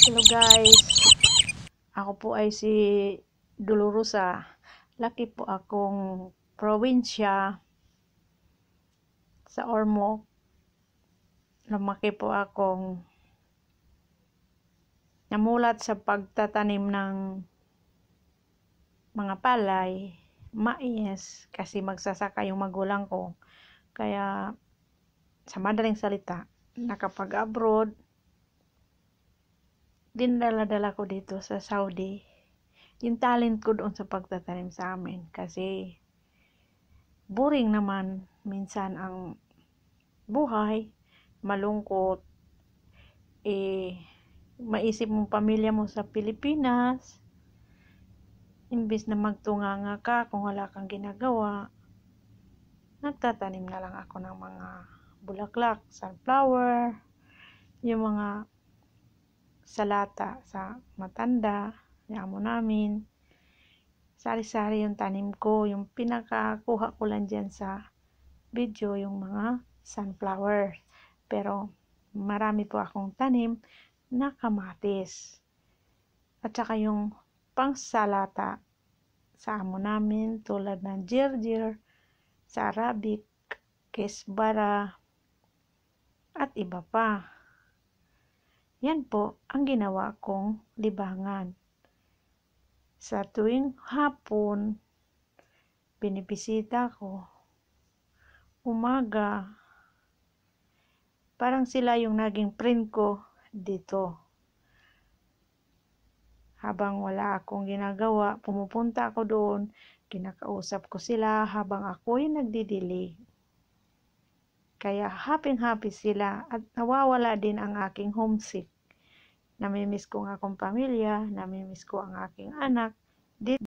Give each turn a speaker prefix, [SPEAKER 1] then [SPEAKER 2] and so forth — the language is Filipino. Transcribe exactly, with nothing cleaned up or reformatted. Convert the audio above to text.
[SPEAKER 1] Hello guys, ako po ay si Dolorosa. Laki po akong probinsya sa Ormoc. Lumaki po akong namulat sa pagtatanim ng mga palay, mais, kasi magsasaka yung magulang ko. Kaya sa madaling salita, nakapag-abroad, dinala-dala ko dito sa Saudi yung talent ko doon sa pagtatanim sa amin, kasi boring naman minsan ang buhay, malungkot, eh maisip mong pamilya mo sa Pilipinas, imbis na magtunganga ka kung wala kang ginagawa, nagtatanim na lang ako ng mga bulaklak, sunflower, yung mga salata sa matanda, yung amo namin. Sari-sari yung tanim ko. Yung pinakakuha ko lang dyan sa video, yung mga sunflower. Pero marami po akong tanim na kamatis. At saka yung pangsalata sa amo namin, tulad ng jirjir, sa Arabic, kesbara, at iba pa. Yan po ang ginawa kong libangan. Sa tuwing hapon, binibisita ko. Umaga, parang sila yung naging friend ko dito. Habang wala akong ginagawa, pumupunta ako doon, kinakausap ko sila habang ako'y nagdidilig. Kaya happy-happy sila at nawawala din ang aking homesick. Namimiss ko ang akong pamilya, namimiss ko ang aking anak.